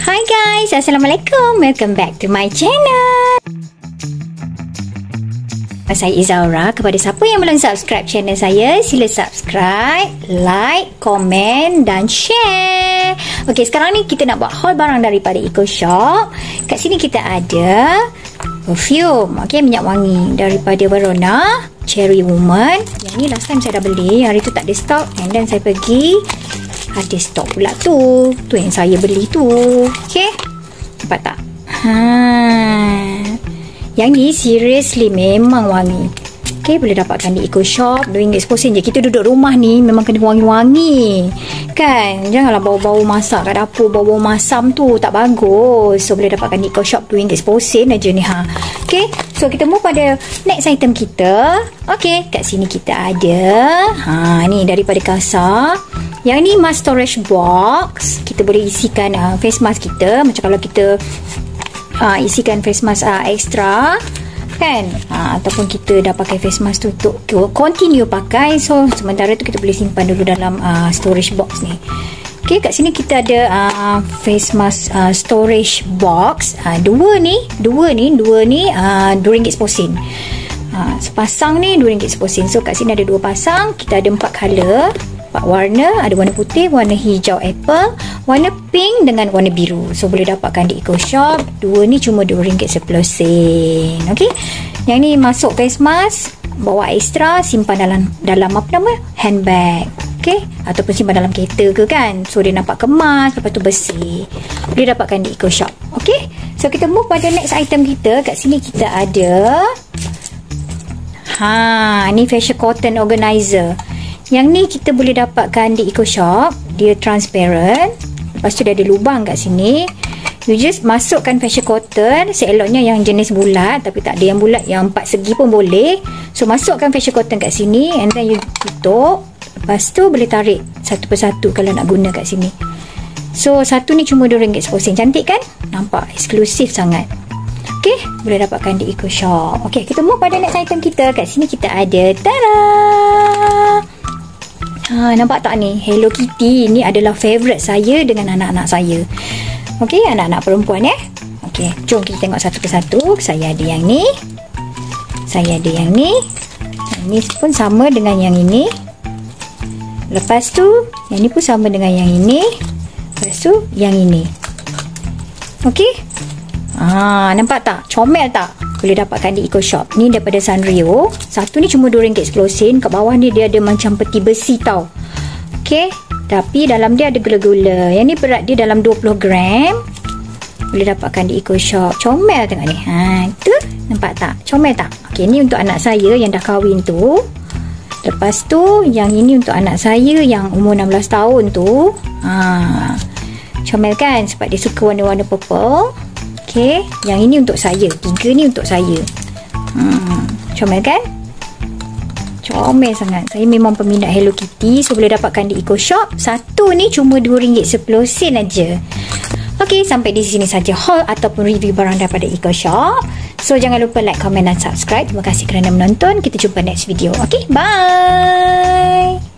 Hi guys, Assalamualaikum. Welcome back to my channel. Saya Izaura. Kepada siapa yang belum subscribe channel saya, sila subscribe, like, komen dan share. Okey, sekarang ni kita nak buat haul barang daripada Eco Shop. Kat sini kita ada perfume, okey, minyak wangi daripada Verona, Cherry Woman. Yang ni last time saya dah beli, hari tu tak ada stock, and then saya pergi ada stok pula tu yang saya beli tu. Okay, nampak tak? Yang ni seriously memang wangi. Okay, boleh dapatkan di Eco Shop, RM2.10 je. Kita duduk rumah ni memang kena wangi-wangi, kan? Janganlah bau-bau masak kat dapur, bau-bau masam tu tak bagus. So boleh dapatkan di Eco Shop RM2.10 aja ni ha. Okay, so kita move pada next item kita. Okay, kat sini kita ada ni daripada Kasa. Yang ni mask storage box. Kita boleh isikan face mask kita. Macam kalau kita isikan face mask extra, kan? Ataupun kita dah pakai face mask tu untuk continue pakai. So sementara tu kita boleh simpan dulu dalam storage box ni. Okay, kat sini kita ada face mask storage box. Dua ni RM2.10. Sepasang ni RM2.10. So kat sini ada 2 pasang. Kita ada 4 color, 4 warna. Ada warna putih, warna hijau apple, warna pink dengan warna biru. So boleh dapatkan di Eco Shop. 2 ni cuma RM2.10. Okay, yang ni masuk face mask, bawa ekstra, simpan dalam apa nama, handbag. Okay, ataupun simpan dalam kereta ke, kan? So dia nampak kemas, lepas tu bersih. Boleh dapatkan di Eco Shop. Okay, so kita move pada next item kita. Kat sini kita ada ni facial cotton organizer. Yang ni kita boleh dapatkan di Eco Shop. Dia transparent, lepas tu dia ada lubang kat sini. You just masukkan facial cotton. Seeloknya yang jenis bulat, tapi tak ada yang bulat, yang 4 segi pun boleh. So masukkan facial cotton kat sini, and then you tutup. Lepas tu boleh tarik satu persatu kalau nak guna kat sini. So satu ni cuma RM2.10. Cantik kan? Nampak eksklusif sangat. Okay, boleh dapatkan di Eco Shop. Okay, kita move pada next item kita. Kat sini kita ada, tada! Nampak tak ni? Hello Kitty. Ni adalah favourite saya dengan anak-anak saya. Okay, anak-anak perempuan ya. Okay, jom kita tengok satu persatu. Saya ada yang ni. Saya ada yang ni. Yang ni pun sama dengan yang ini. Lepas tu, yang ni pun sama dengan yang ini. Lepas tu, yang ini. Okay. Nampak tak? Comel tak? Boleh dapatkan di Eco Shop. Ni daripada Sanrio. Satu ni cuma RM2.10. Kat bawah ni dia ada macam peti besi tau. Okay, tapi dalam dia ada gula-gula. Yang ni berat dia dalam 20 gram. Boleh dapatkan di Eco Shop. Comel tengok ni. Tu, nampak tak? Comel tak? Okay, ni untuk anak saya yang dah kahwin tu. Lepas tu, yang ini untuk anak saya yang umur 16 tahun tu. Comel kan? Sebab dia suka warna-warna purple. Okay, yang ini untuk saya. 3 ni untuk saya. Comel kan? Comel sangat. Saya memang peminat Hello Kitty. So boleh dapatkan di Eco Shop. Satu ni cuma RM2.10 aja. Okay, sampai di sini saja haul ataupun review barang daripada Eco Shop. So jangan lupa like, komen dan subscribe. Terima kasih kerana menonton. Kita jumpa next video. Okay, bye.